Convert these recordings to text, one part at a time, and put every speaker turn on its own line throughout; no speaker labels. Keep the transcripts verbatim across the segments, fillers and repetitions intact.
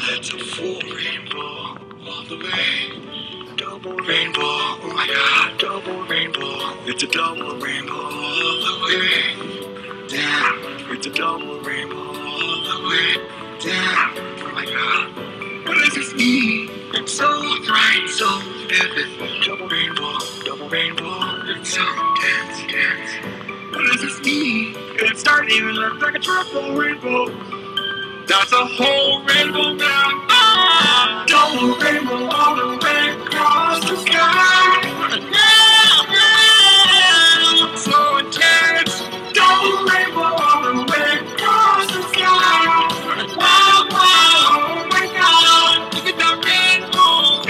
It's a full rainbow all the way. Double rainbow, oh my god, double rainbow. It's a double rainbow all the way. Damn, it's a double rainbow all the way. Damn, oh my god. What does this mean? It's so bright, so vivid. Double rainbow, double rainbow. It's so intense, intense. What does this mean? It's starting to look like a triple rainbow. That's a whole rainbow now. Ah, double rainbow all the way across the sky. Yeah, yeah, so intense. Double rainbow all the way across the sky. Wow, wow, oh my god, look at that rainbow.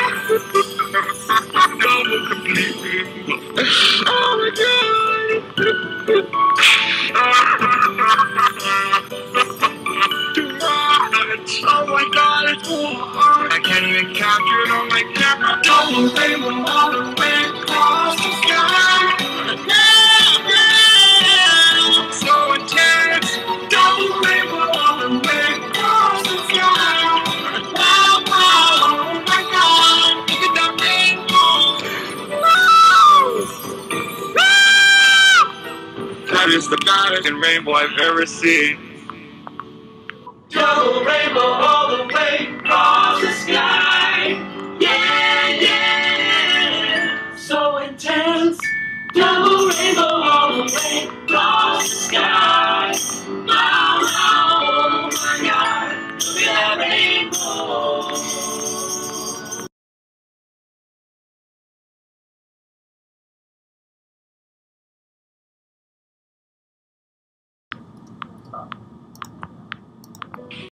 Double complete rainbow. Oh my god. Oh my god, it's so hard. I can't even capture it on my camera. Double rainbow all the way across the sky. Yeah, yeah, so intense. Double rainbow all the way across the sky. Wow, wow, oh my god, look at that rainbow. Woo! Woo! That is the baddest rainbow I've ever seen. Double rainbow.